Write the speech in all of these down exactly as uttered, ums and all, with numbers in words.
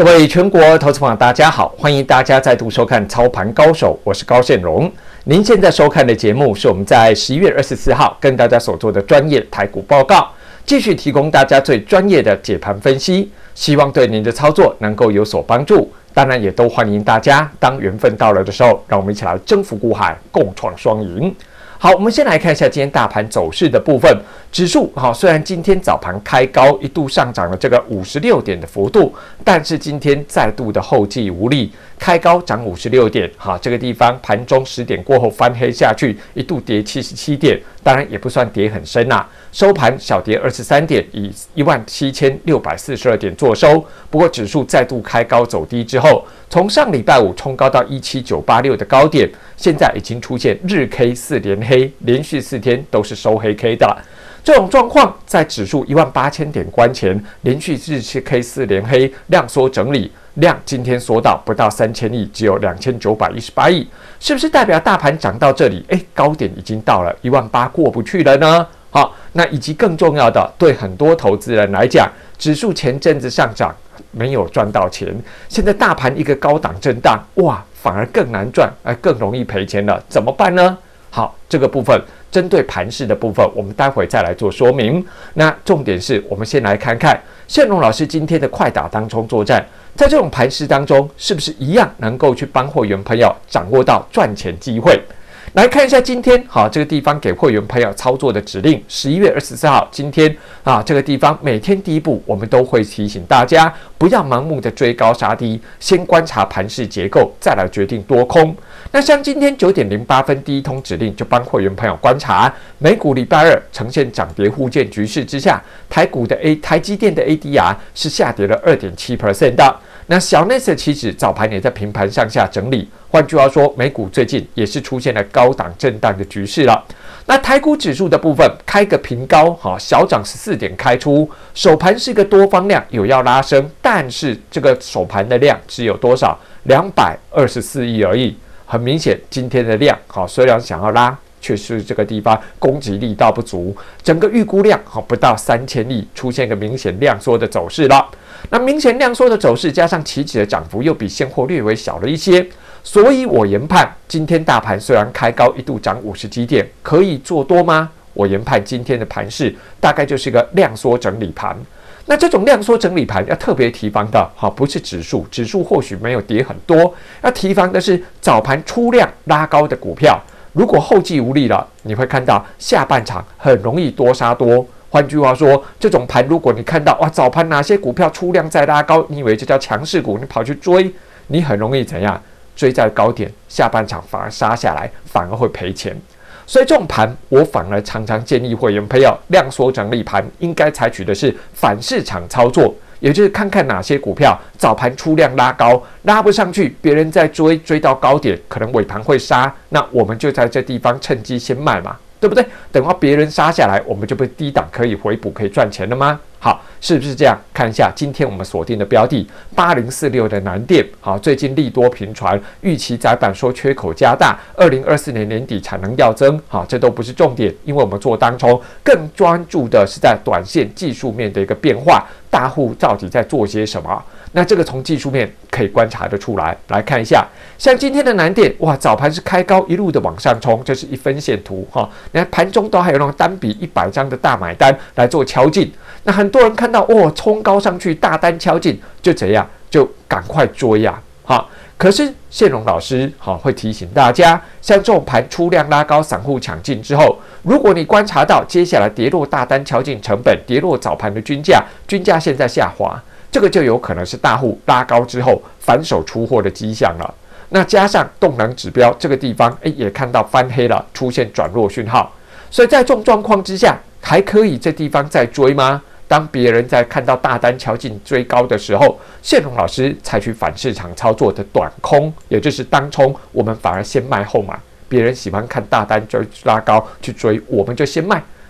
各位全国投资朋友，大家好，欢迎大家再度收看《操盘高手》，我是高宪荣。您现在收看的节目是我们在十一月二十四号跟大家所做的专业台股报告，继续提供大家最专业的解盘分析，希望对您的操作能够有所帮助。当然，也都欢迎大家，当缘分到了的时候，让我们一起来征服股海，共创双赢。好，我们先来看一下今天大盘走势的部分。指数好，虽然今天早盘开高，一度上涨了这个五十六点的幅度，但是今天再度的后继无力，开高涨五十六点，好，这个地方盘中十点过后翻黑下去，一度跌七十七点，当然也不算跌很深啦、啊，收盘小跌二十三点，以一万七千六百四十二点作收。不过指数再度开高走低之后，从上礼拜五冲高到一七九八六的高点，现在已经出现日 K 四连黑，连续四天都是收黑 K 的。这种状况在指数一万八千点关前，连续日 K 四连黑，量缩整理，量今天缩到不到三千亿，只有两千九百一十八亿，是不是代表大盘涨到这里，哎，高点已经到了一万八过不去了呢？好，那以及更重要的，对很多投资人来讲，指数前阵子上涨没有赚到钱，现在大盘一个高档震荡，哇，反而更难赚，而更容易赔钱了，怎么办呢？好，这个部分针对盘势的部分，我们待会再来做说明。那重点是我们先来看看宪荣老师今天的快打当冲作战，在这种盘势当中，是不是一样能够去帮会员朋友掌握到赚钱机会？来看一下今天好这个地方给会员朋友操作的指令。十一月二十四号，今天啊这个地方每天第一步，我们都会提醒大家不要盲目的追高杀低，先观察盘势结构，再来决定多空。那像今天九点零八分第一通指令，就帮会员朋友观察美股礼拜二呈现涨跌互见局势之下，台股的 A 台积电的 A D R 是下跌了 百分之二点七 的。那小内斯期指早盘也在平盘上下整理，换句话说，美股最近也是出现了高档震荡的局势了。那台股指数的部分开个平高，好，小涨十四点开出，首盘是个多方量，有要拉升，但是这个首盘的量只有多少？两百二十四亿而已。很明显，今天的量好，虽然想要拉，却是这个地方攻击力道不足，整个预估量好不到三千亿，出现一个明显量缩的走势了。那明显量缩的走势，加上期指的涨幅又比现货略微小了一些，所以我研判今天大盘虽然开高一度涨五十几点，可以做多吗？我研判今天的盘势大概就是一个量缩整理盘。那这种量缩整理盘要特别提防的，好，不是指数，指数或许没有跌很多，要提防的是早盘出量拉高的股票。如果后继无力了，你会看到下半场很容易多杀多。换句话说，这种盘如果你看到哇早盘哪些股票出量在拉高，你以为这叫强势股，你跑去追，你很容易怎样？追在高点，下半场反而杀下来，反而会赔钱。所以这种盘，我反而常常建议会员朋友，量缩整理盘应该采取的是反市场操作，也就是看看哪些股票早盘出量拉高，拉不上去，别人在追，追到高点，可能尾盘会杀，那我们就在这地方趁机先卖嘛，对不对？等到别人杀下来，我们就被低档可以回补，可以赚钱了吗？好，是不是这样？看一下今天我们锁定的标的八零四六的南电，好，最近利多频传，预期载板说缺口加大，二零二四年年底产能要增，好，这都不是重点，因为我们做当冲更专注的是在短线技术面的一个变化，大户到底在做些什么？那这个从技术面可以观察得出来。来看一下，像今天的南电，哇，早盘是开高一路的往上冲，这是一分线图哈。那盘中都还有那种单笔一百张的大买单来做敲进，那很多人看到哦冲高上去，大单敲进，就怎样？就赶快追呀、啊！好，可是宪荣老师好会提醒大家，像这种盘出量拉高，散户抢进之后，如果你观察到接下来跌落大单敲进成本，跌落早盘的均价，均价现在下滑。这个就有可能是大户拉高之后反手出货的迹象了。那加上动能指标这个地方，哎，也看到翻黑了，出现转弱讯号。所以在这种状况之下，还可以这地方再追吗？当别人在看到大单敲进追高的时候，宪荣老师采取反市场操作的短空，也就是当冲，我们反而先卖后买。别人喜欢看大单追拉高去追，我们就先卖。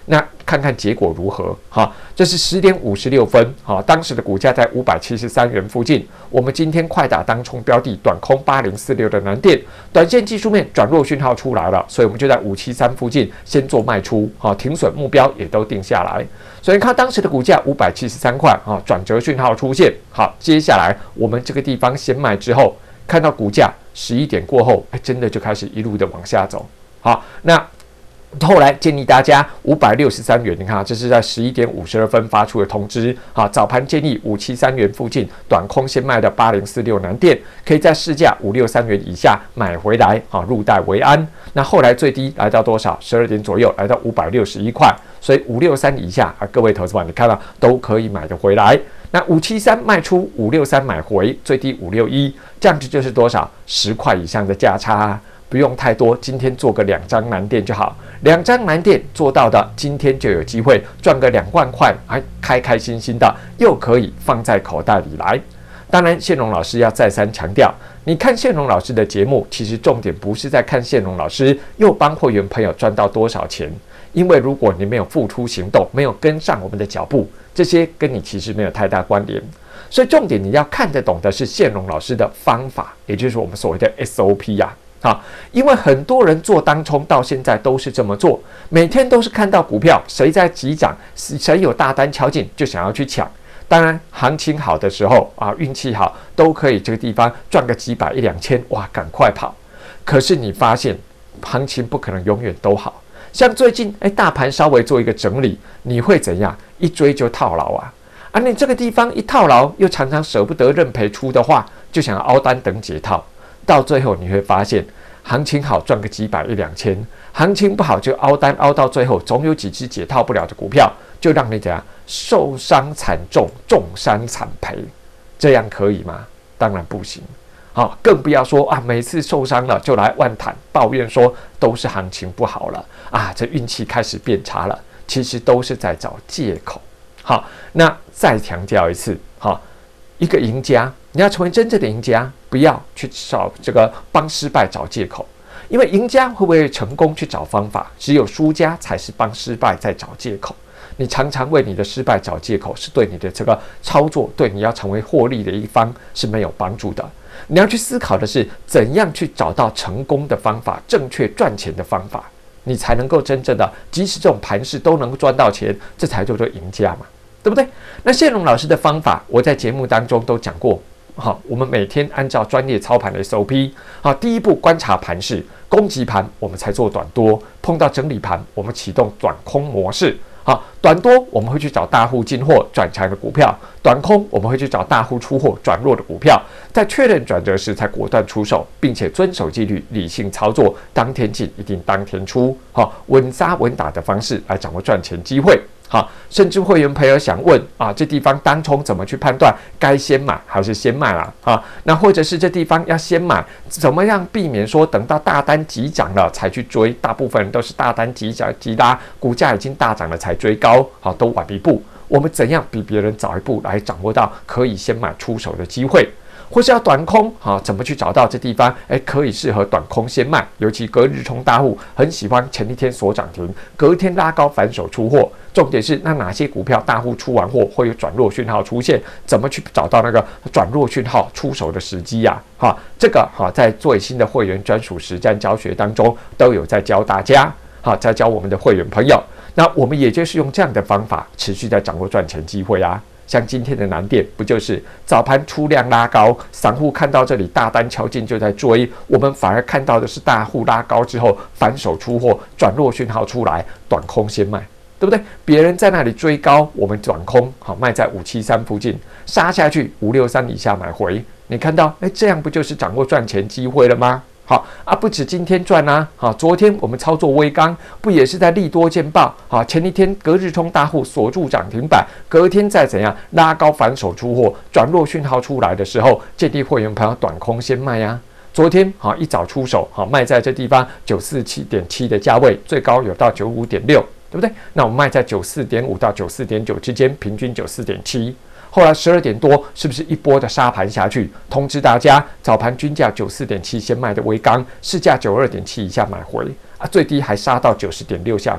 那看看结果如何？哈，这是十点五十六分，哈，当时的股价在五百七十三元附近。我们今天快打当冲标的短空八零四六的南电，短线技术面转弱讯号出来了，所以我们就在五七三附近先做卖出，哈，停损目标也都定下来。所以看当时的股价五百七十三块，哈，转折讯号出现，好，接下来我们这个地方先卖之后，看到股价十一点过后，哎，真的就开始一路的往下走，好，那。后来建议大家五百六十三元，你看，这是在十一点五十二分发出的通知。好，早盘建议五七三元附近短空先卖的八零四六南电，可以在市价五六三元以下买回来，啊，入袋为安。那后来最低来到多少？十二点左右，来到五百六十一块。所以五六三以下啊，各位投资者，你看到都可以买得回来。那五七三卖出，五六三买回，最低五六一，这样子就是多少？十块以上的价差。不用太多，今天做个两张南电就好，两张南电做到的，今天就有机会赚个两万块，还开开心心的，又可以放在口袋里来。当然，谢龙老师要再三强调，你看谢龙老师的节目，其实重点不是在看谢龙老师又帮会员朋友赚到多少钱，因为如果你没有付出行动，没有跟上我们的脚步，这些跟你其实没有太大关联。所以重点你要看得懂的是谢龙老师的方法，也就是我们所谓的 S O P 呀、啊。好，因为很多人做当冲到现在都是这么做，每天都是看到股票谁在急涨，谁有大单敲进就想要去抢。当然，行情好的时候啊，运气好都可以这个地方赚个几百一两千，哇，赶快跑！可是你发现行情不可能永远都好，像最近哎，大盘稍微做一个整理，你会怎样？一追就套牢啊！啊，你这个地方一套牢，又常常舍不得认赔出的话，就想要凹单等解套。到最后你会发现，行情好赚个几百一两千，行情不好就凹单凹到最后，总有几只解套不了的股票，就让你怎样受伤惨重，重伤惨赔，这样可以吗？当然不行。好，更不要说啊，每次受伤了就来万谈抱怨说都是行情不好了啊，这运气开始变差了，其实都是在找借口。好，那再强调一次，好，一个赢家，你要成为真正的赢家，不要去找这个帮失败找借口，因为赢家会不会成功去找方法，只有输家才是帮失败在找借口。你常常为你的失败找借口，是对你的这个操作，对你要成为获利的一方是没有帮助的。你要去思考的是，怎样去找到成功的方法，正确赚钱的方法，你才能够真正的，即使这种盘势都能够赚到钱，这才叫做赢家嘛，对不对？那谢龙老师的方法，我在节目当中都讲过。好，我们每天按照专业操盘的 S O P， 好，第一步观察盘势，攻击盘我们才做短多，碰到整理盘我们启动短空模式。好，短多我们会去找大户进货转强的股票，短空我们会去找大户出货转弱的股票，在确认转折时才果断出手，并且遵守纪律，理性操作，当天进一定当天出，好，稳扎稳打的方式来掌握赚钱机会。好，甚至会员朋友想问啊，这地方当冲怎么去判断该先买还是先卖啦？啊，那或者是这地方要先买，怎么样避免说等到大单急涨了才去追？大部分人都是大单急涨急拉，股价已经大涨了才追高，好，都晚一步。我们怎样比别人早一步来掌握到可以先买出手的机会？或是要短空，好，怎么去找到这地方？哎，可以适合短空先卖，尤其隔日冲大户很喜欢前一天锁涨停，隔天拉高反手出货。重点是那哪些股票大户出完货会有转弱讯号出现？怎么去找到那个转弱讯号出手的时机呀、啊？哈，这个哈在最新的会员专属实战教学当中都有在教大家，好，在教我们的会员朋友。那我们也就是用这样的方法，持续在掌握赚钱机会啊。像今天的南电，不就是早盘出量拉高，散户看到这里大单敲进就在追，我们反而看到的是大户拉高之后反手出货，转弱讯号出来，短空先卖，对不对？别人在那里追高，我们转空，好，卖在五七三附近，杀下去五六三以下买回，你看到，哎，这样不就是掌握赚钱机会了吗？好啊，不止今天赚啊！好，昨天我们操作微刚，不也是在利多见报？好，前一天隔日冲大户锁住涨停板，隔天再怎样拉高反手出货，转弱讯号出来的时候，建议会员朋友短空先卖呀、啊。昨天好一早出手，好卖在这地方九四七点七的价位，最高有到九五点六，对不对？那我们卖在九四点五到九四点九之间，平均九四点七。后来十二点多，是不是一波的杀盘下去？通知大家，早盘均价九四点七先卖的微刚，市价九二点七以下买回啊，最低还杀到九十点六下去，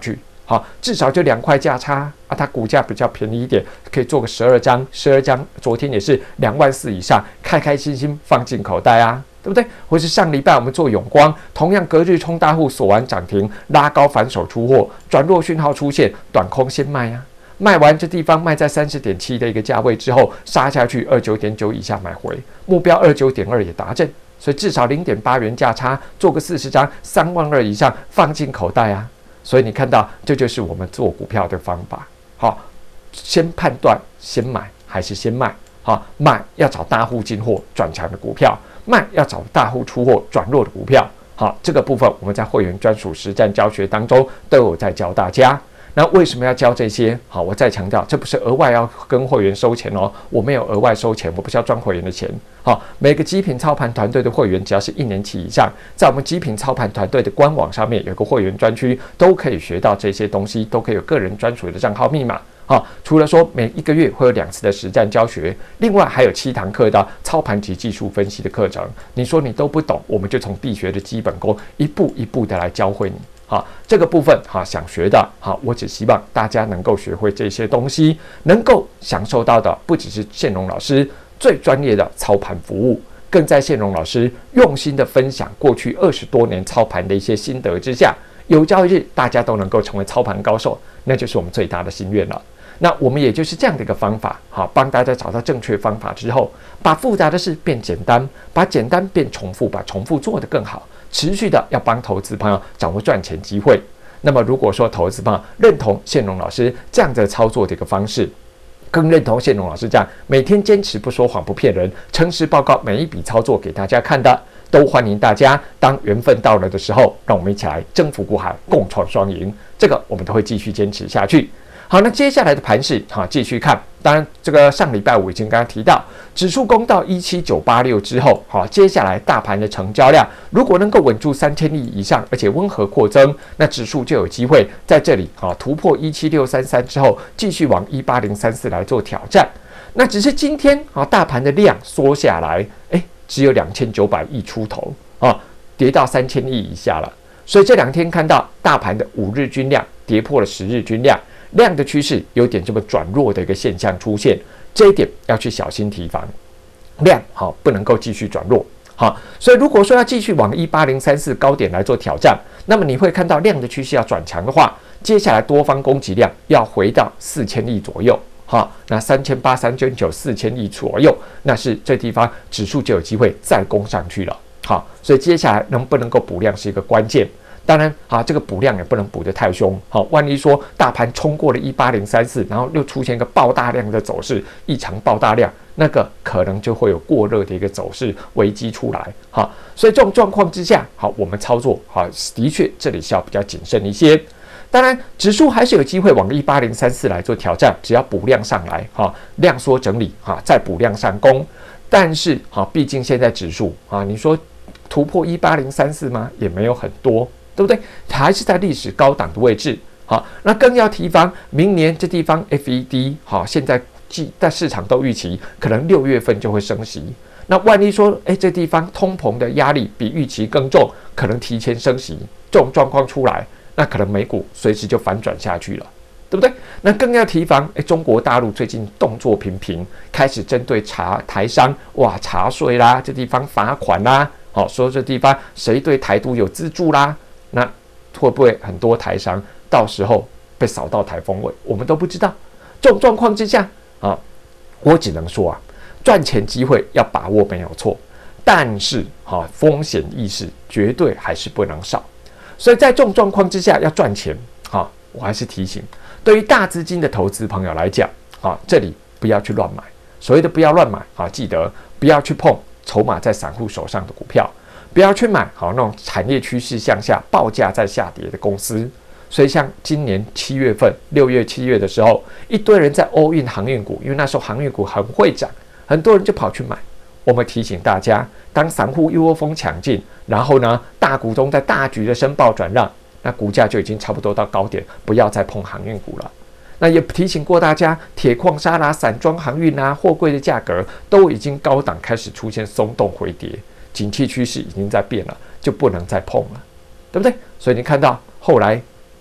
好，至少就两块价差啊，它股价比较便宜一点，可以做个十二张，十二张，昨天也是两万四以上，开开心心放进口袋啊，对不对？或是上礼拜我们做永光，同样隔日冲大户锁完涨停，拉高反手出货，转弱讯号出现，短空先卖啊，卖完这地方卖在三十点七的一个价位之后，杀下去二九点九以下买回，目标二九点二也达阵，所以至少零点八元价差，做个四十张，三万二以上放进口袋啊。所以你看到，这就是我们做股票的方法。好，先判断先买还是先卖。好，买要找大户进货转强的股票，卖要找大户出货转弱的股票。好，这个部分我们在会员专属实战教学当中都有在教大家。那为什么要教这些？好，我再强调，这不是额外要跟会员收钱哦，我没有额外收钱，我不是要赚会员的钱。好，每个极品操盘团队的会员，只要是一年期以上，在我们极品操盘团队的官网上面有个会员专区，都可以学到这些东西，都可以有个人专属的账号密码。好，除了说每一个月会有两次的实战教学，另外还有七堂课的操盘及技术分析的课程。你说你都不懂，我们就从必学的基本功一步一步的来教会你。好，这个部分哈，想学的好，我只希望大家能够学会这些东西，能够享受到的不只是宪荣老师最专业的操盘服务，更在宪荣老师用心的分享过去二十多年操盘的一些心得之下，有朝一日大家都能够成为操盘高手，那就是我们最大的心愿了。那我们也就是这样的一个方法，好，帮大家找到正确方法之后，把复杂的事变简单，把简单变重复，把重复做得更好。持续的要帮投资朋友掌握赚钱机会。那么如果说投资朋友认同宪荣老师这样的操作的一个方式，更认同宪荣老师这样每天坚持不说谎不骗人，诚实报告每一笔操作给大家看的，都欢迎大家当缘分到了的时候，让我们一起来征服股海，共创双赢。这个我们都会继续坚持下去。好，那接下来的盘势好继续看。当然，这个上礼拜我已经刚刚提到，指数攻到一七九八六之后，好，接下来大盘的成交量如果能够稳住三千亿以上，而且温和扩增，那指数就有机会在这里好突破一七六三三之后，继续往一八零三四来做挑战。那只是今天啊，大盘的量缩下来，哎，只有两千九百亿出头啊，跌到三千亿以下了。所以这两天看到大盘的五日均量跌破了十日均量。量的趋势有点这么转弱的一个现象出现，这一点要去小心提防，量好不能够继续转弱。好，所以如果说要继续往一八零三四高点来做挑战，那么你会看到量的趋势要转强的话，接下来多方攻击量要回到四千亿左右。好，那三千八、三千九、四千亿左右，那是这地方指数就有机会再攻上去了。好，所以接下来能不能够补量是一个关键。当然啊，这个补量也不能补得太凶。好，万一说大盘冲过了一八零三四，然后又出现一个爆大量的走势，异常爆大量，那个可能就会有过热的一个走势危机出来。好，所以这种状况之下，好，我们操作好，的确这里是要比较谨慎一些。当然，指数还是有机会往一八零三四来做挑战，只要补量上来，哈，量缩整理，哈，再补量上攻。但是，哈，毕竟现在指数啊，你说突破一八零三四吗？也没有很多。对不对？还是在历史高档的位置。好，那更要提防明年这地方 F E D 好，现在在市场都预期可能六月份就会升息。那万一说，哎，这地方通膨的压力比预期更重，可能提前升息，这种状况出来，那可能美股随时就反转下去了，对不对？那更要提防，哎，中国大陆最近动作频频，开始针对茶台商，哇，茶税啦，这地方罚款啦，好，说这地方谁对台独有资助啦。那会不会很多台商到时候被扫到台风尾？我们都不知道。这种状况之下啊，我只能说啊，赚钱机会要把握没有错，但是啊，风险意识绝对还是不能少。所以在这种状况之下要赚钱啊，我还是提醒，对于大资金的投资朋友来讲啊，这里不要去乱买。所谓的不要乱买啊，记得不要去碰筹码在散户手上的股票。不要去买好那种产业趋势向下、报价在下跌的公司。所以像今年七月份、六月、七月的时候，一堆人在 all in 航运股，因为那时候航运股很会涨，很多人就跑去买。我们提醒大家，当散户一窝蜂抢进，然后呢，大股东在大局的申报转让，那股价就已经差不多到高点，不要再碰航运股了。那也提醒过大家，铁矿砂啦、散装航运啦、货柜的价格都已经高档开始出现松动回跌。景气趋势已经在变了，就不能再碰了，对不对？所以你看到后来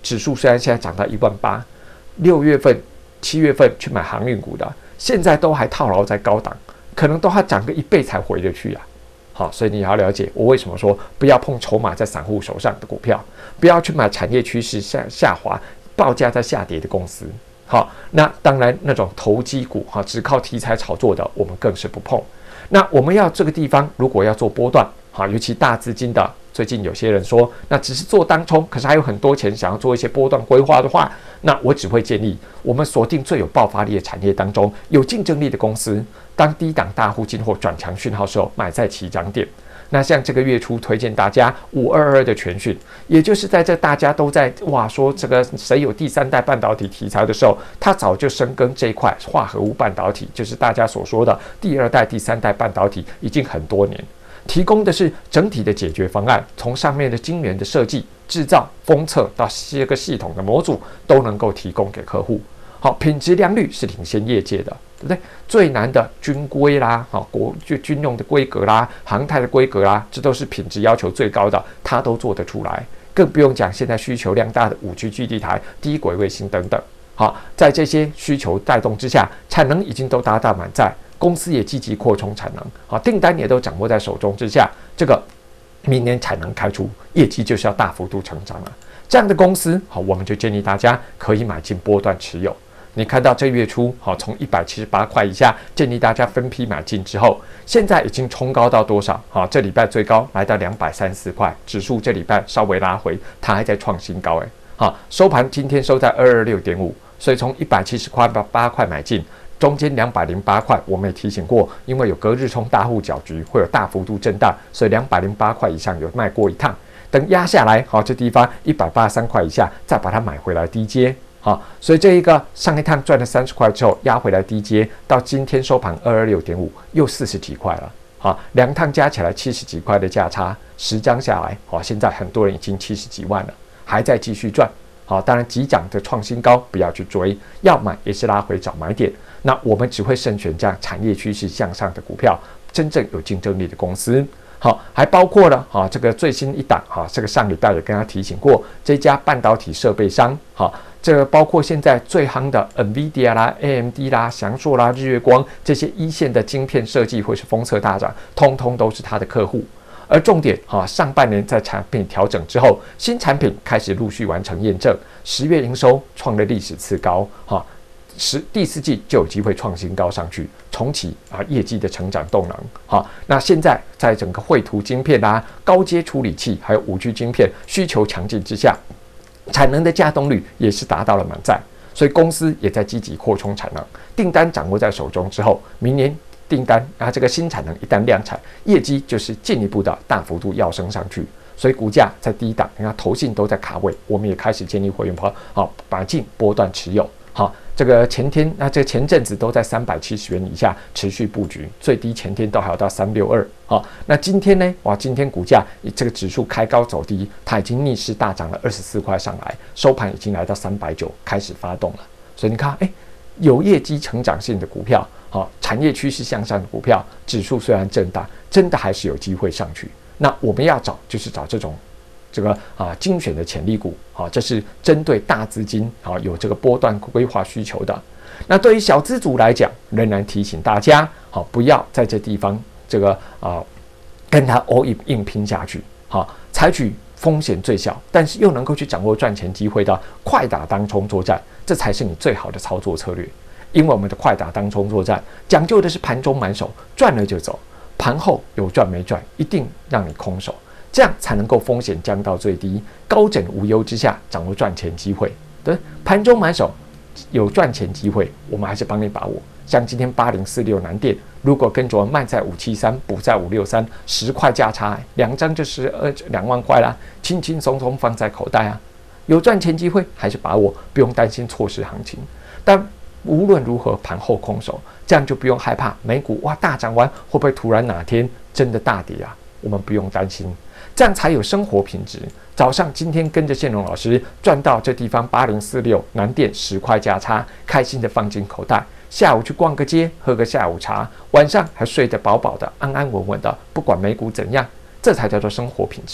指数虽然现在涨到一万八，六月份、七月份去买航运股的，现在都还套牢在高档，可能都还涨个一倍才回得去啊。好，所以你要了解我为什么说不要碰筹码在散户手上的股票，不要去买产业趋势下下滑、报价在下跌的公司。好，那当然那种投机股哈，只靠题材炒作的，我们更是不碰。那我们要这个地方如果要做波段，好，尤其大资金的，最近有些人说，那只是做当冲，可是还有很多钱想要做一些波段规划的话，那我只会建议我们锁定最有爆发力的产业当中有竞争力的公司，当低档大户进货转强讯号时候买在起涨点。那像这个月初推荐大家五二二的全讯，也就是在这大家都在哇说这个谁有第三代半导体题材的时候，它早就深耕这一块化合物半导体，就是大家所说的第二代、第三代半导体，已经很多年。提供的是整体的解决方案，从上面的晶圆的设计、制造、封测到这个系统的模组，都能够提供给客户。好，品质良率是领先业界的，对不对？最难的军规啦，好国就军用的规格啦、航太的规格啦，这都是品质要求最高的，它都做得出来。更不用讲现在需求量大的五 G 基地台、低轨卫星等等。好，在这些需求带动之下，产能已经都达到满载。公司也积极扩充产能，好，订单也都掌握在手中之下，这个明年产能开出，业绩就是要大幅度成长了。这样的公司，好，我们就建议大家可以买进波段持有。你看到这月初，好，从一百七十八块以下，建议大家分批买进之后，现在已经冲高到多少？好，这礼拜最高来到两百三十四块，指数这礼拜稍微拉回，它还在创新高，哎，好，收盘今天收在二二六点五，所以从一百七十块到八块买进。中间两百零八块，我们也提醒过，因为有隔日冲大户搅局，会有大幅度震荡，所以两百零八块以上有卖过一趟，等压下来，好，这地方一百八十三块以下，再把它买回来低接，好，所以这一个上一趟赚了三十块之后，压回来低接，到今天收盘二二六点五，又四十几块了，好，两趟加起来七十几块的价差，十张下来，好，现在很多人已经七十几万了，还在继续赚。好，当然急涨的创新高不要去追，要买也是拉回找买点。那我们只会慎选这样产业趋势向上的股票，真正有竞争力的公司。好，还包括了哈这个最新一档哈，这个上礼拜也跟他提醒过，这家半导体设备商，好，这个包括现在最夯的 NVIDIA 啦、A M D 啦、翔硕啦、日月光这些一线的晶片设计或是封测大厂，通通都是他的客户。而重点哈，上半年在产品调整之后，新产品开始陆续完成验证，十月营收创了历史次高哈，十第四季就有机会创新高上去，重启啊业绩的成长动能哈。那现在在整个绘图晶片啊、高阶处理器还有五 G 晶片需求强劲之下，产能的稼动率也是达到了满载，所以公司也在积极扩充产能，订单掌握在手中之后，明年订单啊，这个新产能一旦量产，业绩就是进一步的大幅度跃升上去，所以股价在低档，你看投信都在卡位，我们也开始建议会员朋友好买进波段持有。好，这个前天那这个前阵子都在三百七十元以下持续布局，最低前天都还有到三六二。好，那今天呢？哇，今天股价这个指数开高走低，它已经逆势大涨了二十四块上来，收盘已经来到三百九，开始发动了。所以你看，哎，有业绩成长性的股票。好，产业趋势向上的股票，指数虽然震荡，真的还是有机会上去。那我们要找就是找这种这个啊精选的潜力股，好，这是针对大资金好有这个波段规划需求的。那对于小资族来讲，仍然提醒大家，好，不要在这地方这个啊跟它 all in 硬拼下去，好，采取风险最小，但是又能够去掌握赚钱机会的快打当冲作战，这才是你最好的操作策略。因为我们的快打当冲作战讲究的是盘中满手，赚了就走，盘后有赚没赚一定让你空手，这样才能够风险降到最低，高枕无忧之下掌握赚钱机会。对，盘中满手有赚钱机会，我们还是帮你把握。像今天八零四六南电，如果跟着卖在五七三，补在五六三，十块价差，两张就是二两万块啦，轻轻松松放在口袋啊，有赚钱机会还是把握，不用担心错失行情。但无论如何，盘后空手，这样就不用害怕美股哇大涨完会不会突然哪天真的大跌啊？我们不用担心，这样才有生活品质。早上今天跟着宪荣老师赚到这地方八零四六南电十块价差，开心的放进口袋。下午去逛个街，喝个下午茶，晚上还睡得饱饱的，安安稳稳的，不管美股怎样，这才叫做生活品质。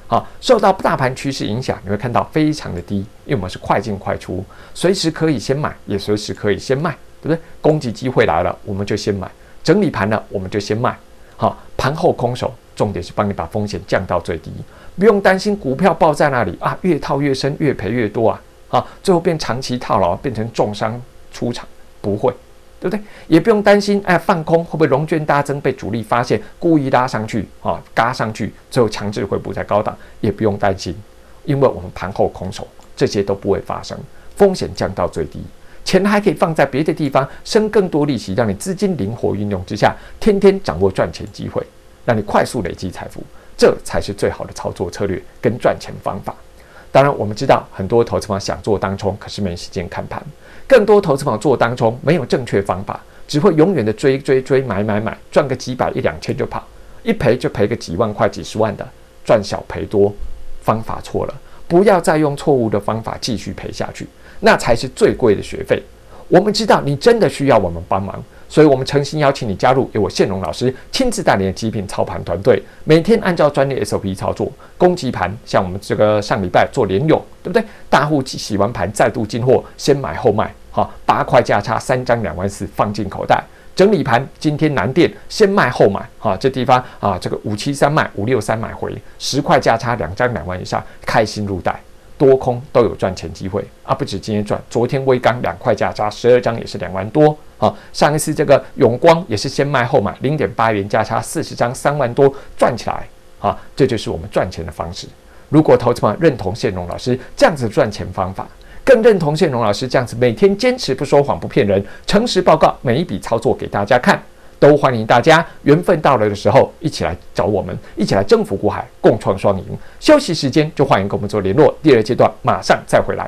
好，受到大盘趋势影响，你会看到非常的低，因为我们是快进快出，随时可以先买，也随时可以先卖，对不对？攻击机会来了，我们就先买；整理盘了，我们就先卖。好，盘后空手，重点是帮你把风险降到最低，不用担心股票抱在那里啊，越套越深，越赔越多啊，啊，最后变长期套牢，变成重伤出场，不会。对不对？也不用担心，哎，放空会不会融券大增被主力发现，故意拉上去啊，嘎上去，最后强制回补在高档，也不用担心，因为我们盘后空手，这些都不会发生，风险降到最低，钱还可以放在别的地方，生更多利息，让你资金灵活运用之下，天天掌握赚钱机会，让你快速累积财富，这才是最好的操作策略跟赚钱方法。当然，我们知道很多投资者想做当冲，可是没时间看盘。更多投资者做当冲没有正确方法，只会永远的追追追买买买，赚个几百一两千就跑，一赔就赔个几万块几十万的，赚小赔多，方法错了，不要再用错误的方法继续赔下去，那才是最贵的学费。我们知道你真的需要我们帮忙，所以我们诚心邀请你加入由我宪荣老师亲自带领的极品操盘团队，每天按照专业 S O P 操作，攻击盘，像我们这个上礼拜做联咏，对不对？大户洗完盘再度进货，先买后卖，好，八块价差三张两万四放进口袋。整理盘，今天南电先卖后买，好，这地方啊，这个五七三卖，五六三买回，十块价差两张两万以上，开心入袋。多空都有赚钱机会啊！不止今天赚，昨天威刚两块价差十二张也是两万多啊！上一次这个永光也是先卖后买，零点八元价差四十张三万多赚起来啊！这就是我们赚钱的方式。如果投资者认同宪荣老师这样子赚钱方法，更认同宪荣老师这样子每天坚持不说谎不骗人，诚实报告每一笔操作给大家看。都欢迎大家缘分到了的时候一起来找我们，一起来征服股海，共创双赢。休息时间就欢迎跟我们做联络，第二阶段马上再回来。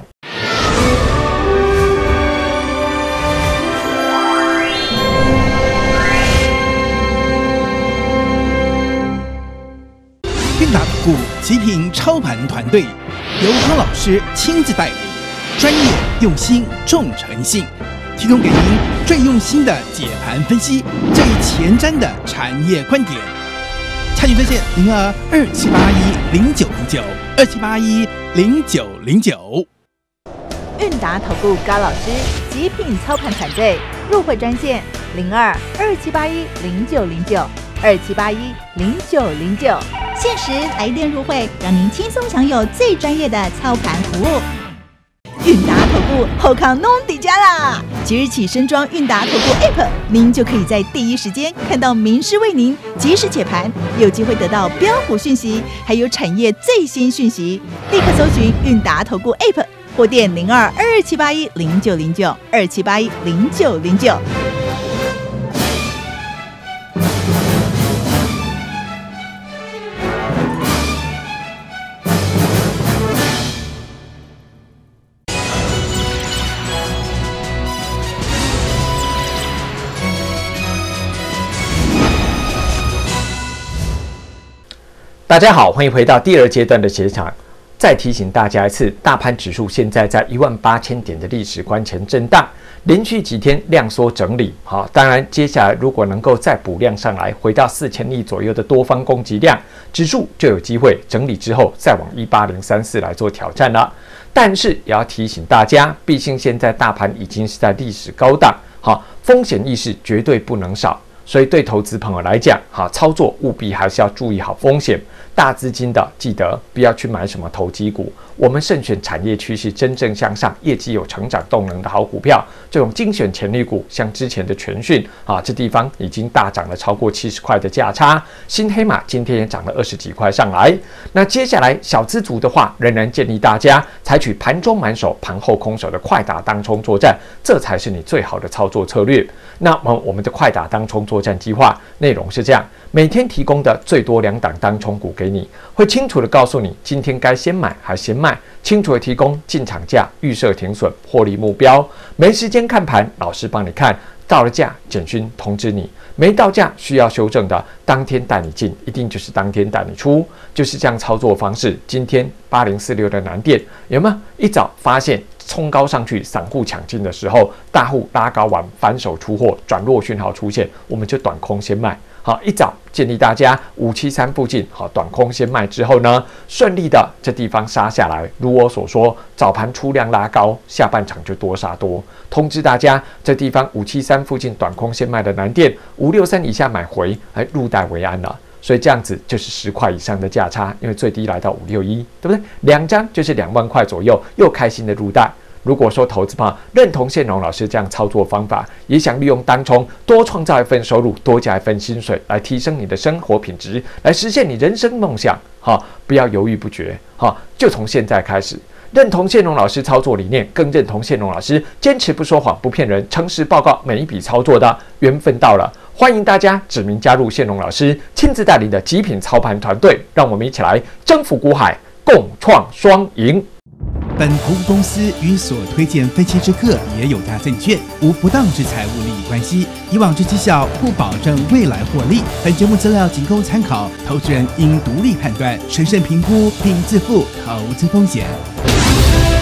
韵达股极品操盘团队由汤老师亲自带领，专业用心重诚信，提供给您最用心的解盘分析，最前瞻的产业观点。参与热线零二二七八一零九零九二七八一零九零九。 韵达投顾高老师极品操盘团队入会专线零二二七八一零九零九二七八一零九零九，限时来电入会，让您轻松享有最专业的操盘服务。韵达投顾后康弄底加啦！即日起升装韵达投顾 App， 您就可以在第一时间看到名师为您及时解盘，有机会得到标股讯息，还有产业最新讯息。立刻搜寻韵达投顾 App， 或电零二二七八一零九零九二七八一零九零九。 大家好，欢迎回到第二阶段的现场。再提醒大家一次，大盘指数现在在一万八千点的历史关前震荡，连续几天量缩整理。好，当然接下来如果能够再补量上来，回到四千亿左右的多方攻击量，指数就有机会整理之后再往一八零三四来做挑战了。但是也要提醒大家，毕竟现在大盘已经是在历史高档，好，风险意识绝对不能少。所以对投资朋友来讲，好操作务必还是要注意好风险。大资金的记得不要去买什么投机股，我们慎选产业趋势真正向上、业绩有成长动能的好股票。这种精选潜力股，像之前的全讯啊，这地方已经大涨了超过七十块的价差。新黑马今天也涨了二十几块上来。那接下来小资族的话，仍然建议大家采取盘中满手、盘后空手的快打当冲作战，这才是你最好的操作策略。那么我们的快打当冲作战计划内容是这样，每天提供的最多两档当冲股给你，会清楚的告诉你今天该先买还先卖，清楚的提供进场价、预设停损、获利目标。没时间看盘，老师帮你看，到了价简讯通知你，没到价需要修正的，当天带你进，一定就是当天带你出，就是这样操作方式。今天八零四六的南电有没有一早发现冲高上去，散户抢进的时候，大户拉高完反手出货，转弱讯号出现，我们就短空先卖。 好，一早建议大家五七三附近好短空先卖之后呢，顺利的这地方杀下来。如我所说，早盘出量拉高，下半场就多杀多。通知大家，这地方五七三附近短空先卖的南电五六三以下买回，哎，入袋为安了。所以这样子就是十块以上的价差，因为最低来到五六一，对不对？两张就是两万块左右，又开心的入袋。如果说投资朋友认同宪荣老师这样操作方法，也想利用当冲多创造一份收入，多加一份薪水，来提升你的生活品质，来实现你人生梦想，哈，不要犹豫不决，哈，就从现在开始。认同宪荣老师操作理念，更认同宪荣老师坚持不说谎、不骗人、诚实报告每一笔操作的缘分到了，欢迎大家指名加入宪荣老师亲自带领的极品操盘团队，让我们一起来征服股海，共创双赢。 本投资公司与所推荐分期之客也有大证券，无不当之财务利益关系。以往之绩效不保证未来获利。本节目资料仅供参考，投资人应独立判断、审慎评估并自负投资风险。